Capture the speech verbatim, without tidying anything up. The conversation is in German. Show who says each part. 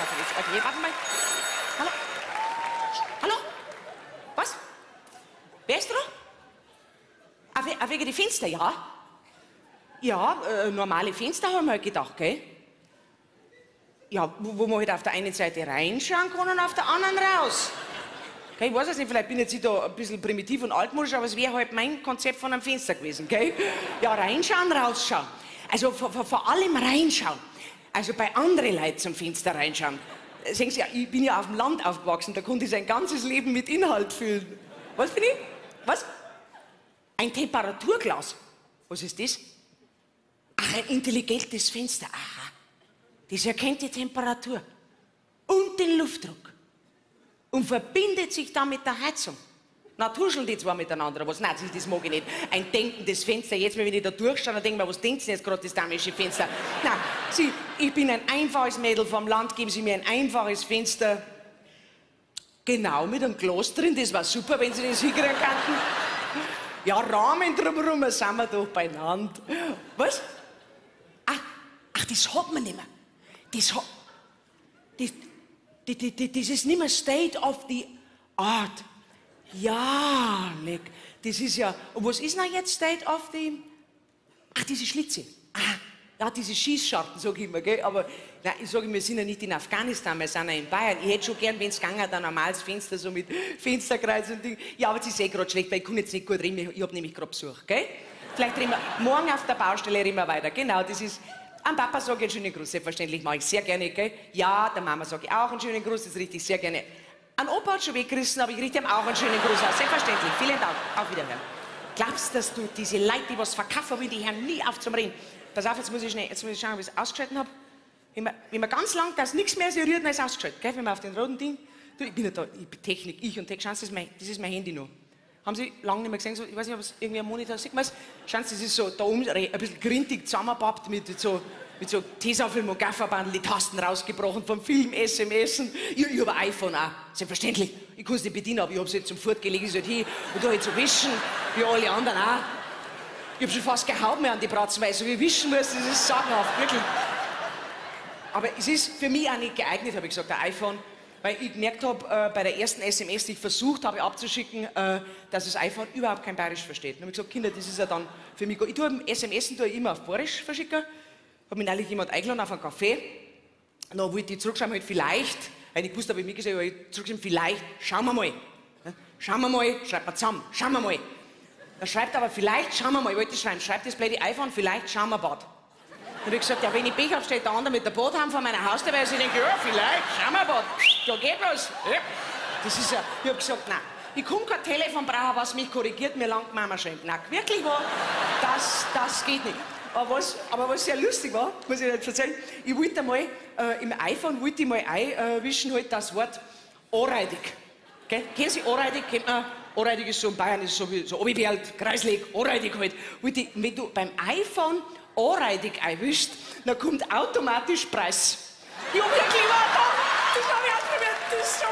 Speaker 1: warte, jetzt, okay, warte mal. Hallo? Hallo? Was? Wer ist da? Ah, we ah, wegen die Fenster, ja? Ja, äh, normale Fenster haben wir halt gedacht, gell? Ja, wo, wo man halt auf der einen Seite reinschauen kann und auf der anderen raus. Okay, ich weiß es nicht, vielleicht bin ich jetzt da ein bisschen primitiv und altmodisch, aber es wäre halt mein Konzept von einem Fenster gewesen, gell? Ja, reinschauen, rausschauen. Also vor, vor, vor allem reinschauen. Also bei anderen Leuten zum Fenster reinschauen. Sehen Sie, ich bin ja auf dem Land aufgewachsen, da konnte ich sein ganzes Leben mit Inhalt füllen. Was bin ich? Was? Ein Temperaturglas. Was ist das? Ach, ein intelligentes Fenster. Aha. Das erkennt die Temperatur und den Luftdruck und verbindet sich dann mit der Heizung. Na, tuscheln die zwar miteinander, was? Nein, das mag ich nicht. Ein denkendes Fenster. Jetzt, wenn ich da durchschaue, dann denke ich mir, was denkt denn jetzt gerade das damische Fenster? Nein, Sie, ich bin ein einfaches Mädel vom Land, geben Sie mir ein einfaches Fenster. Genau, mit einem Glas drin, das war super, wenn Sie das hinkriegen könnten. Ja, Rahmen drumherum, sind wir doch beieinander. Was? Ach, ach, das hat man nicht mehr. Das hat... Das, das, das, das ist nicht mehr State of the Art. Ja, leck. Das ist ja... Und was ist denn jetzt State of the... Ach, diese Schlitze. Ah, ja, diese Schießscharten, sag ich immer, gell? Aber nein, ich sage, wir sind ja nicht in Afghanistan, wir sind ja in Bayern. Ich hätte schon gern, wenn es gegangen hat, ein normales Fenster, so mit Fensterkreuz und Ding. Ja, aber das ist eh gerade schlecht, weil ich kann jetzt nicht gut reden, ich habe nämlich gerade Besuch, gell? Vielleicht reden wir morgen auf der Baustelle reden wir weiter. Genau, das ist... Am Papa sage ich einen schönen Gruß, selbstverständlich mache ich sehr gerne, gell? Ja, der Mama sage ich auch einen schönen Gruß, das richte ich sehr gerne. An Opa hat schon weggerissen, aber ich richte ihm auch einen schönen Gruß aus, selbstverständlich. Vielen Dank, auf Wiederhören. Glaubst du, dass du diese Leute, die was verkaufen will, die hören nie auf zum Reden? Pass auf, jetzt muss ich schnell, jetzt muss ich schauen, ob ich es ausgeschaltet habe. Wenn man, wenn man ganz lang, dass nichts mehr so rührt, dann ist es ausgeschaltet, gell? Wenn man auf den roten Ding... Du, ich bin ja da, ich bin Technik, ich und Tech, schauen Sie, das ist mein, das ist mein Handy noch. Haben Sie lange nicht mehr gesehen, so, ich weiß nicht, ob es irgendwie am Monitor sieht man es? Schauen Sie, das ist so da oben ein bisschen grintig zusammengepappt mit so... mit so Tesafilm und Gafferbandel, die Tasten rausgebrochen vom Film, S M S. Ich, ich habe ein iPhone auch, selbstverständlich. Ich kann es nicht bedienen, aber ich habe es jetzt zum Fortgelegt, ist halt hier und da halt so wischen, wie alle anderen auch. Ich habe schon fast keine Haut mehr an die Bratzen, weil ich so wie wischen muss, das ist sagenhaft, wirklich. Aber es ist für mich auch nicht geeignet, habe ich gesagt, ein iPhone, weil ich gemerkt habe, äh, bei der ersten S M S, die ich versucht habe abzuschicken, äh, dass das iPhone überhaupt kein Bayerisch versteht. Dann habe ich gesagt, Kinder, das ist ja dann für mich gut. Ich tue S M S tue ich immer auf Bayerisch verschicken. Hat mich neulich jemand eingeladen auf einen Kaffee. Dann wollte ich zurückschreiben, halt vielleicht, weil ich wusste, habe ich mitgesehen, aber ich zurückschreiben, vielleicht, schauen wir mal. Schauen wir mal, schreibt man zusammen, schauen wir mal. Dann schreibt aber vielleicht, schauen wir mal, ich wollte schreiben, schreibt das blöde iPhone, vielleicht, schauen wir Bad. Dann habe ich gesagt, ja, wenn ich Pech habe, steht der andere mit der Boothamm vor meiner Haustür, weil ich denke, ja, vielleicht, schauen wir Bad. Da geht was. Ja. Das ist ja, ich habe gesagt, nein, ich kann kein Telefon brauchen, was mich korrigiert, mir langt Mama schreibt. Nein, wirklich wahr, das, das geht nicht. Aber was, aber was sehr lustig war, muss ich nicht erzählen, ich wollte mal, äh, im iPhone wollte ich mal einwischen halt das Wort anreidig. Gell? Kennen Sie anreidig? Kennt man? Anreidig ist so in Bayern, ist so wie so Obiwelt, Kreislig, anreidig halt. Wollte ich, wenn du beim iPhone anreidig einwischst, dann kommt automatisch Preis. Ja, wirklich, war da, das habe ich ausprobiert, das ist so